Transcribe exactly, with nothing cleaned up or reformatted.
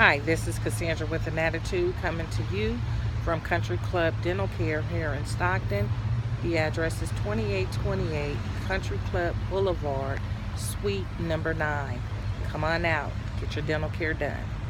Hi, this is Cassandra with an Attitude coming to you from Country Club Dental Care here in Stockton. The address is twenty-eight twenty-eight Country Club Boulevard, Suite number nine. Come on out, get your dental care done.